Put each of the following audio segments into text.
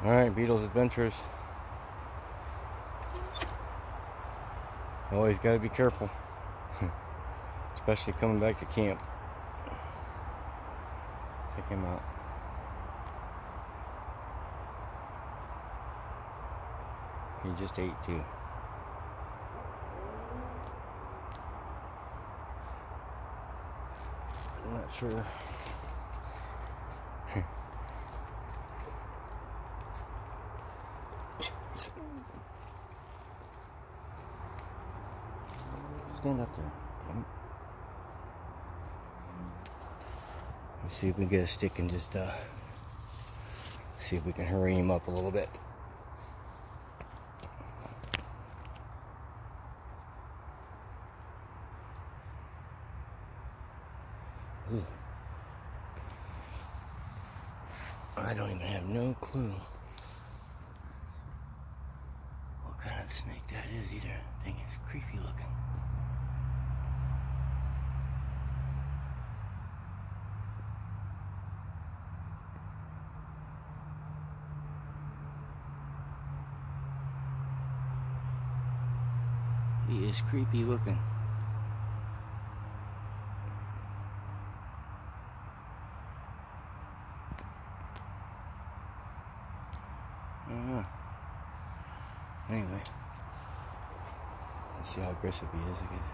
Alright, Beetle's Adventures. Always gotta be careful. Especially coming back to camp. Check him out. He just ate too. I'm not sure. Stand up there. Let's see if we can get a stick and just see if we can hurry him up a little bit. Ooh. I don't even have no clue what kind of snake that is either. That thing is creepy looking. He is creepy looking. Anyway, let's see how aggressive he is, I guess.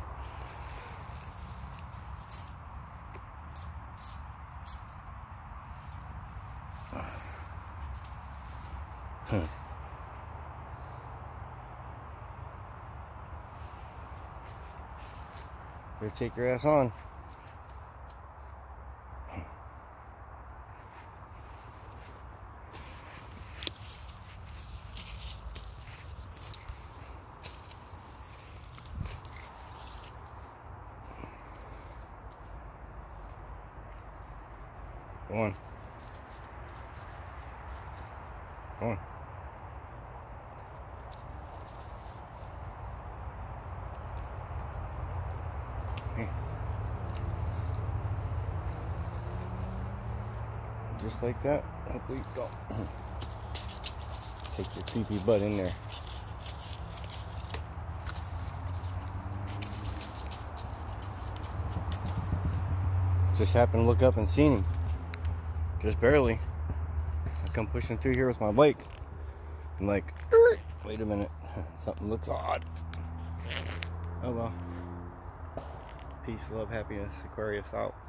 Huh. Better take your ass on. Go on. Go on. Hey. Just like that. Up we go. Take your creepy butt in there. Just happened to look up and seen him. Just barely. I come pushing through here with my bike. I'm like, wait a minute. Something looks odd. Oh well. Peace, love, happiness. Aquarius out.